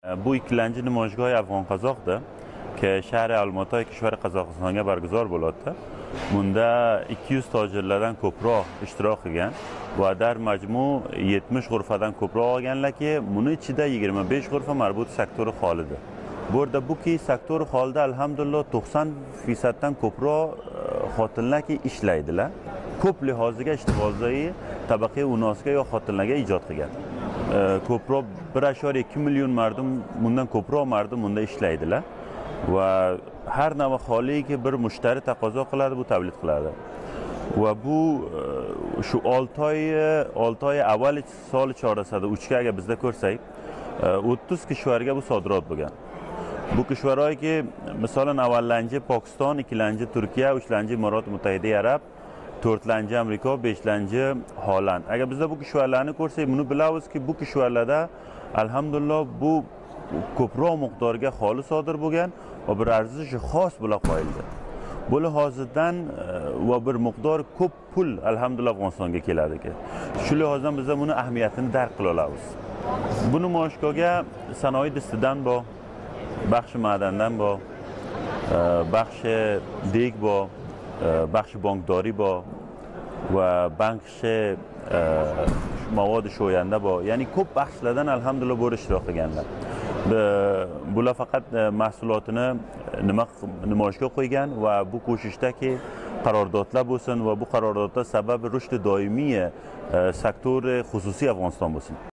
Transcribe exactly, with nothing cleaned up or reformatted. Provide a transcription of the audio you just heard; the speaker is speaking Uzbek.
Bu ikkinchi namoyishgoh Afg'on Qozoqda ki shahar Almatay kishvar Qozog'istonga barguzor bo'ladi. Bunda ikki yuz tojirlardan ko'proq ishtirok qilgan va dar majmu yetmish g'urfadan ko'proq olganlarki, buni ichida yigirma besh g'urfa marbut sektori holida. Bu yerda buki sektor holida alhamdulillah to'qson foizdan ko'proq xotinlarki ishlaydilar. Ko'p lihoziga ishtiboziy tabaqi unosga yo xotinlarga ijod qilgan. Ko'proq bir nuqta ikki million mardum bundan ko'proq mardum bunda ishlaydilar va har nava holiki bir mushtari taqozo qiladi, bu tavlid qiladi. Va bu shu olti oy olti oy avval sol chorasida uchga agar bizda ko'rsak, o'ttiz kishvarga bu sodirot bo'lgan. Bu kishvarlarki misolan avvallanchi Pokiston, ikkinchi Turkiya, uchinchi Imorat Mutahida Arab, to'rtinchi Amerika, beshinchi Holland. Agar bizda bu kishvarlarni ko'rsak, buni bilamizki, bu kishvarlarda alhamdulillah bu ko'proq miqdorga holi sodir bo'lgan va bir arzishi xos bilan qo'yildi. Bu lihozdan va bir miqdor ko'p pul alhamdulillah Afg'onistonga keladi ki. Shu lihozdan biz buni ahamiyatini dark qila olamiz. Bu namoyishgohga sanoat distidan bor, baxshi ma'dandan bor, baxshi deg bor, baxshi bankdori bor va baxshi mavod sho'yanda bor. Ya'ni ko'p baxshlardan alhamdulillah bu ishtirok qilganlar. Bular faqat mahsulotini nima namoyishga qo'ygan va bu ko'chishdagi qarordodlar bo'lsin va bu qarordodlar sababi rushdi doimiy sektori xususiy Afg'oniston bo'lsin.